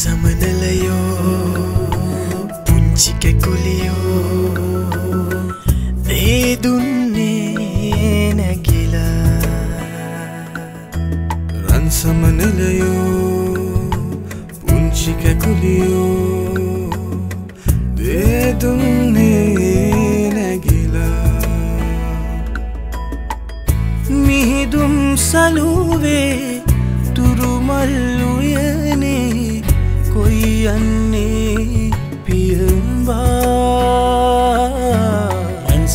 සමනලයෝ පුංචි කැකුලියෝ දේ දුන්නේ නැගිලා රන් සමනලයෝ පුංචි කැකුලියෝ දේ දුන්නේ නැගිලා මිහිදුම් සලුවේ තුරුමල් උයනේ කොයි යන්නේ පියඹා රන්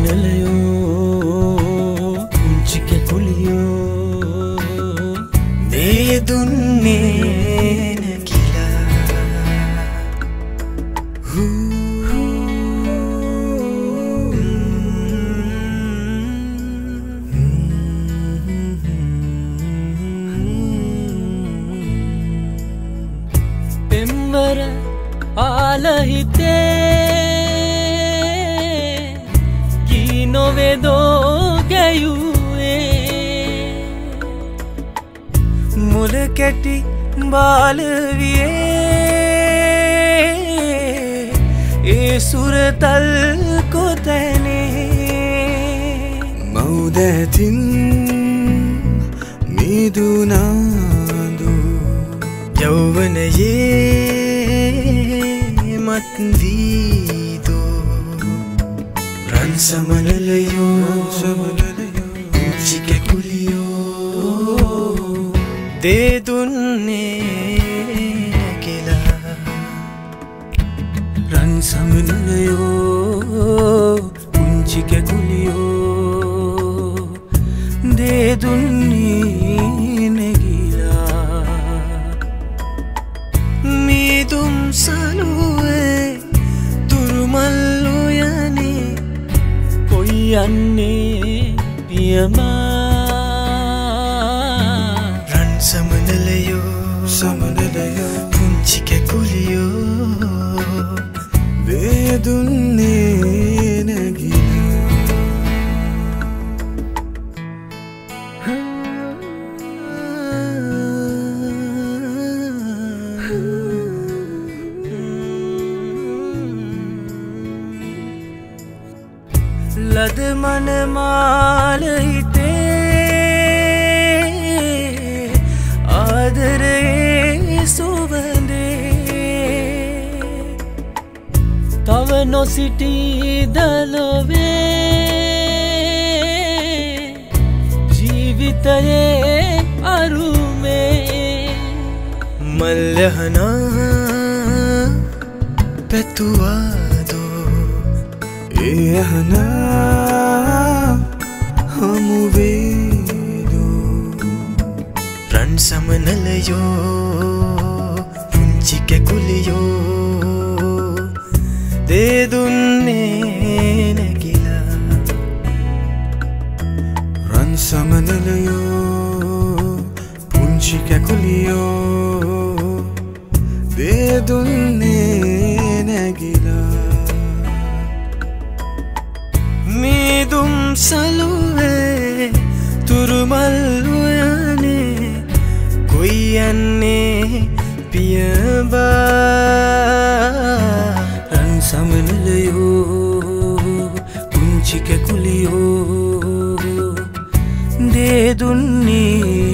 සමනලයෝ පුංචි කැකුලියෝ දේ දුන්නේ නැගිලා පෙම්වර ආලහිතේ කී නොවේදෝ ගැයුවේ මුල කැටි බාලවියේ ඒ සුරතල් කොතැනේ මවුදැතින් මිදුනාදු යෞවනයේ මත්වීදෝ රන් සමනලයෝ පුංචි කැකුලියෝ දේ දුන්නේ නැගිලා රන් සමනලයෝ පුංචි කැකුලියෝ දේ දුන්නේ නැගිලා මිදුම් සලුවේ තුරුමල් උයනේ කොයි යන්නේ පියඹා රන් සමනලයෝ පුංචි කැකුලියෝ දේ දුන්නේ නැගිලා ලද මනමාල හිතේ ආදරේ සුවඳේ තව නොසිටී දලොවේ ජීවිතයේ අරුමේ මල්ලහනා පැතුවාදෝ ඒ අහනා හමුවේදෝ රන් සමනලයෝ පුංචි කැකුලියෝ දේ දුන්නේ නැගිලා රන් සමනලයෝ පුංචි කැකුලියෝ දේ දුන්නේ නැගිලා මිදුම් සලුවේ තුරුමල් උයනේ කොයි යන්නේ පියඹා රන් සමනලයෝ පුංචි කැකුලියෝ දේ දුන්නේ